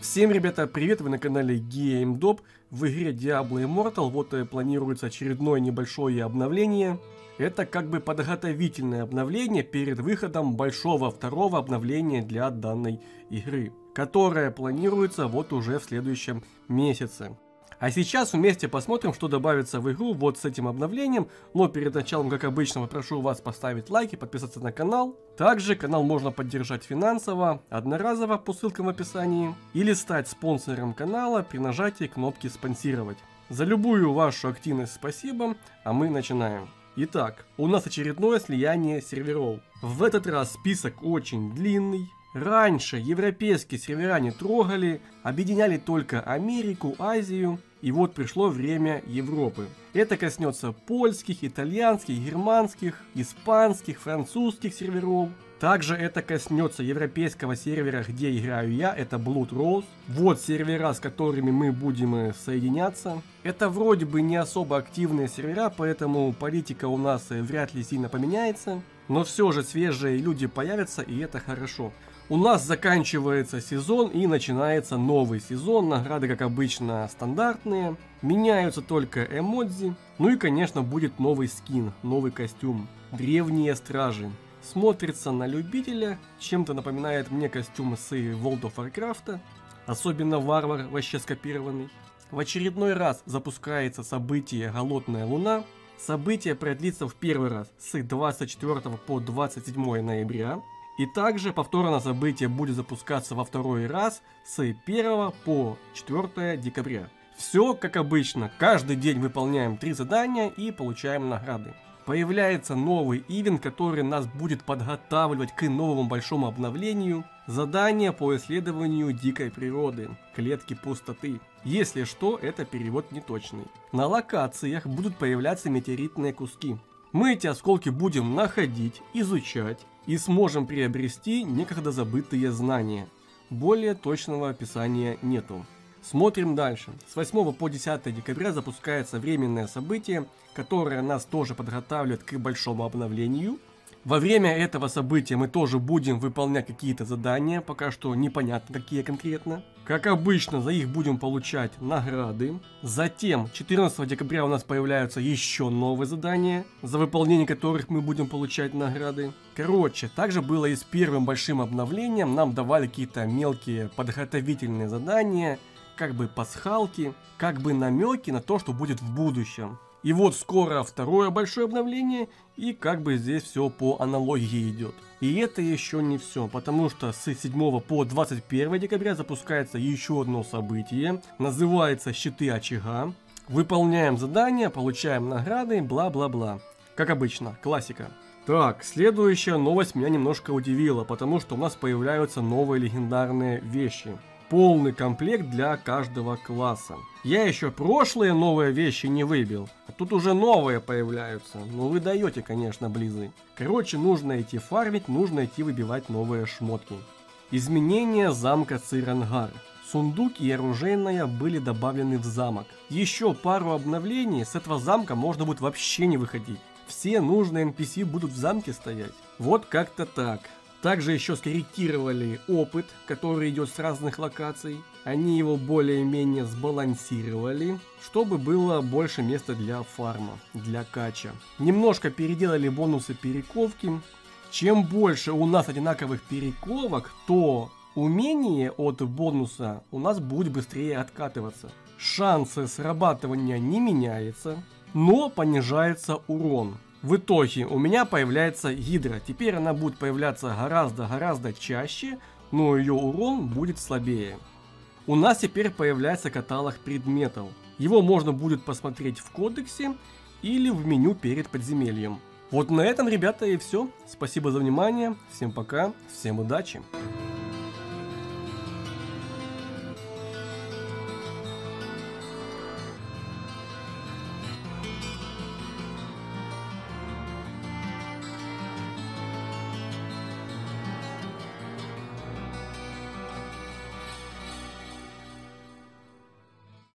Всем, ребята, привет! Вы на канале GameDop. В игре Diablo Immortal вот планируется очередное небольшое обновление. Это как бы подготовительное обновление перед выходом большого второго обновления для данной игры, которое планируется вот уже в следующем месяце. А сейчас вместе посмотрим, что добавится в игру вот с этим обновлением. Но перед началом, как обычно, попрошу вас поставить лайк и подписаться на канал. Также канал можно поддержать финансово, одноразово по ссылкам в описании, или стать спонсором канала при нажатии кнопки «Спонсировать». За любую вашу активность спасибо, а мы начинаем. Итак, у нас очередное слияние серверов. В этот раз список очень длинный. Раньше европейские сервера не трогали, объединяли только Америку, Азию, и вот пришло время Европы. Это коснется польских, итальянских, германских, испанских, французских серверов. Также это коснется европейского сервера, где играю я, это Blood Rose. Вот сервера, с которыми мы будем соединяться. Это вроде бы не особо активные сервера, поэтому политика у нас вряд ли сильно поменяется. Но все же свежие люди появятся, и это хорошо. У нас заканчивается сезон и начинается новый сезон. Награды, как обычно, стандартные. Меняются только эмодзи. Ну и, конечно, будет новый скин, новый костюм. Древние стражи. Смотрится на любителя. Чем-то напоминает мне костюм с World of Warcraft. Особенно варвар, вообще скопированный. В очередной раз запускается событие Голодная Луна. Событие продлится в первый раз с 24 по 27 ноября. И также повторно событие будет запускаться во второй раз с 1 по 4 декабря. Все как обычно, каждый день выполняем 3 задания и получаем награды. Появляется новый ивент, который нас будет подготавливать к новому большому обновлению. Задание по исследованию дикой природы, клетки пустоты. Если что, это перевод неточный. На локациях будут появляться метеоритные куски. Мы эти осколки будем находить, изучать и сможем приобрести некогда забытые знания. Более точного описания нету. Смотрим дальше. С 8 по 10 декабря запускается временное событие, которое нас тоже подготавливает к большому обновлению. Во время этого события мы тоже будем выполнять какие-то задания, пока что непонятно какие конкретно. Как обычно, за их будем получать награды. Затем 14 декабря у нас появляются еще новые задания, за выполнение которых мы будем получать награды. Короче, также было и с первым большим обновлением, нам давали какие-то мелкие подготовительные задания, как бы пасхалки, как бы намеки на то, что будет в будущем. И вот скоро второе большое обновление, и как бы здесь все по аналогии идет. И это еще не все, потому что с 7 по 21 декабря запускается еще одно событие, называется «Щиты очага». Выполняем задания, получаем награды, бла-бла-бла. Как обычно, классика. Так, следующая новость меня немножко удивила, потому что у нас появляются новые легендарные вещи. Полный комплект для каждого класса. Я еще прошлые новые вещи не выбил, а тут уже новые появляются. Ну вы даете, конечно, близы. Короче, нужно идти фармить, нужно идти выбивать новые шмотки. Изменения замка Цирангар. Сундуки и оружейная были добавлены в замок. Еще пару обновлений, с этого замка можно будет вообще не выходить. Все нужные NPC будут в замке стоять. Вот как-то так. Также еще скорректировали опыт, который идет с разных локаций. Они его более-менее сбалансировали, чтобы было больше места для фарма, для кача. Немножко переделали бонусы перековки. Чем больше у нас одинаковых перековок, то умение от бонуса у нас будет быстрее откатываться. Шансы срабатывания не меняются, но понижается урон. В итоге у меня появляется Гидра. Теперь она будет появляться гораздо чаще, но ее урон будет слабее. У нас теперь появляется каталог предметов. Его можно будет посмотреть в кодексе или в меню перед подземельем. Вот на этом, ребята, и все. Спасибо за внимание. Всем пока, всем удачи.